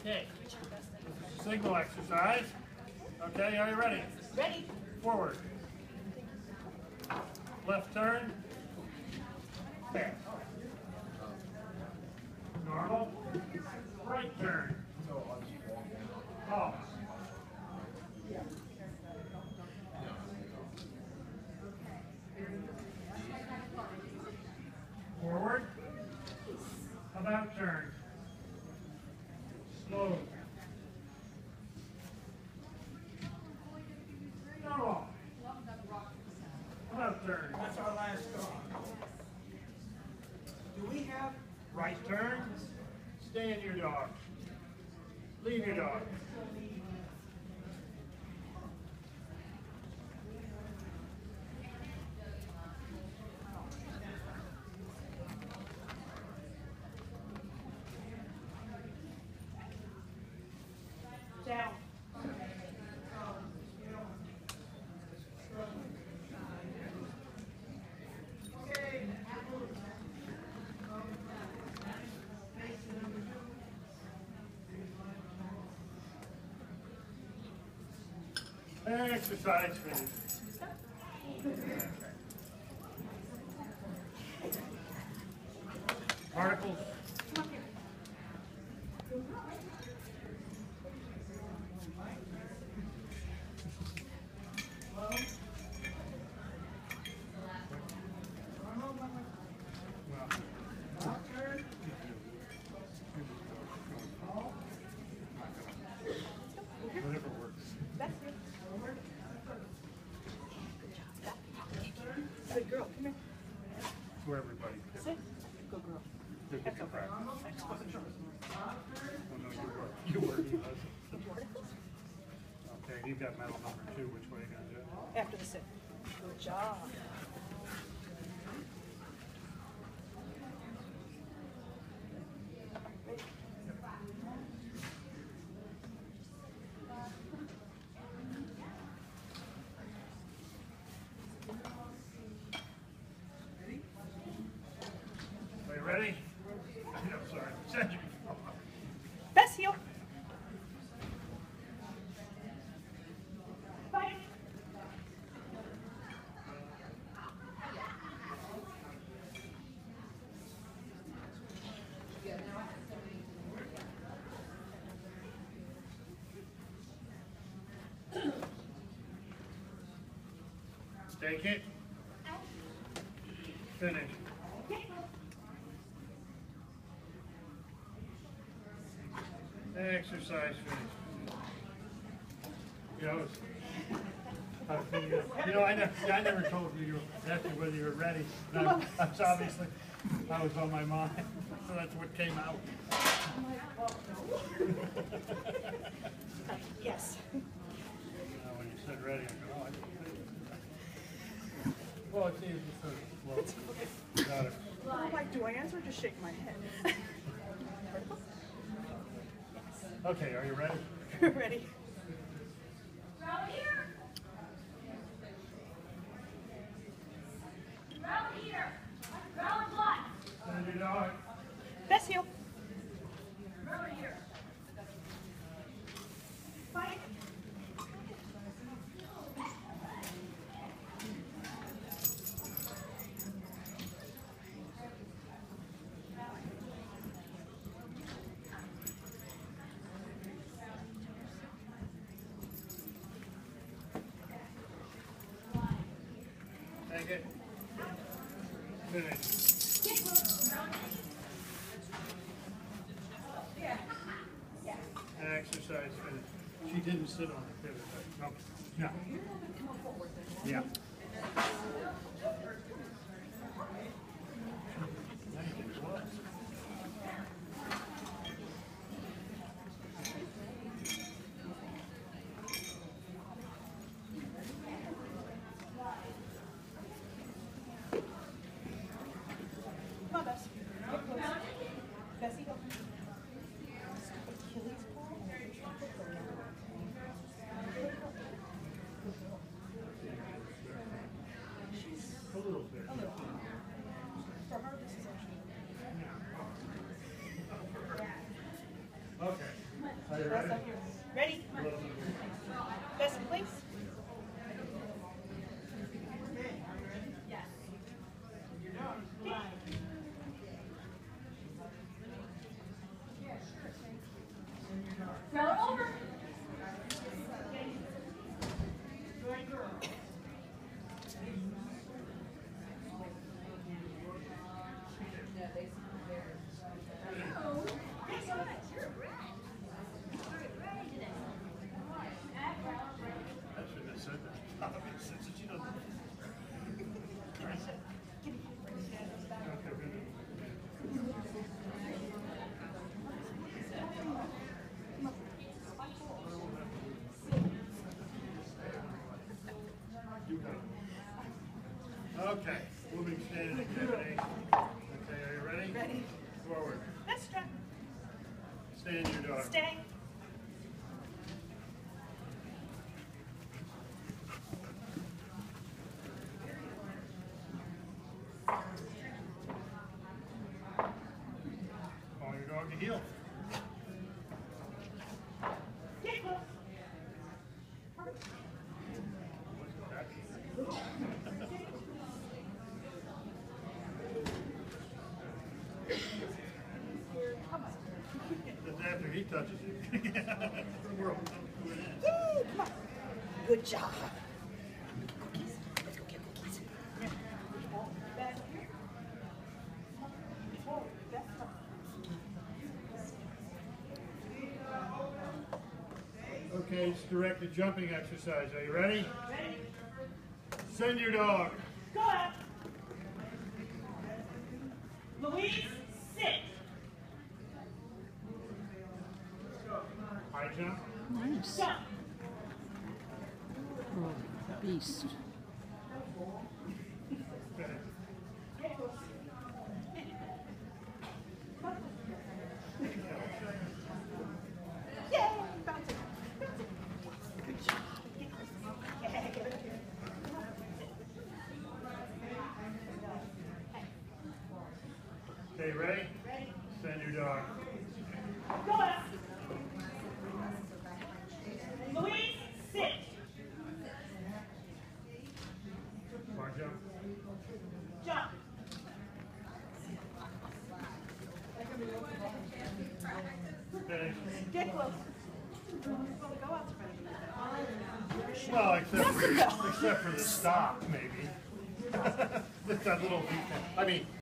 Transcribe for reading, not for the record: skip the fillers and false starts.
Okay. Signal exercise. Okay, are you ready? Ready. Forward. Left turn. Back. Normal. Right turn. Pause. Forward. About turn. Slow. Normal. About turn. That's our last song. Do we have Right turn. Stay in your dog. Leave your dog. Down. Exercise finish. Particles. Whatever works. That's it. Good girl. Come here. For everybody. Sit. Good girl. They'll get your practice. Oh, no, you were. He was. Okay, you've got medal number 2. Which way are you going to do it? After the sit. Good job. Are you ready? I'm sorry. Said you. Best heel. Bye. Take it. Finish. Exercise finish. You know, I never told you exactly whether you were ready. That's obviously, that was on my mind, so that's what came out. Yes. When you said ready, I go, oh, I didn't think of that. Well, it's easy to, got it. I'm like, do I answer or just shake my head? Okay, are you ready? Ready. Round here. Round here. Round left. Send your dog. Best heel. Round here. Bye. Take it. Finish. Exercise finish. She didn't sit on the pivot. No. No. Yeah. Come on, Bess. Get close. Bessie, go. Achilles pull. A little bit. For her, this is actually. Yeah. Okay, moving standing activity. Okay, are you ready? Ready. Forward. Let's try. Stand your dog. Stay. Call your dog to heel. Get close. That's after he touches you. We're Yay, come on. Good job. Cookies. Let's go get cookies. Back here. Forward. Back up. Okay, it's directed jumping exercise. Are you ready? Ready? Send your dog. Go up. Louise, sit. High jump. Nice. Jump. Oh, beast. Okay. Get close. Yay, bounce it. Bounce it. Good job. Get close. Yeah, get it here. Okay, ready? Ready? Send your dog. Go up. Louise, sit. Bar jump. Jump. Finish. Get close. Go out. Well, except for the stop, maybe. Just that little detail. I mean,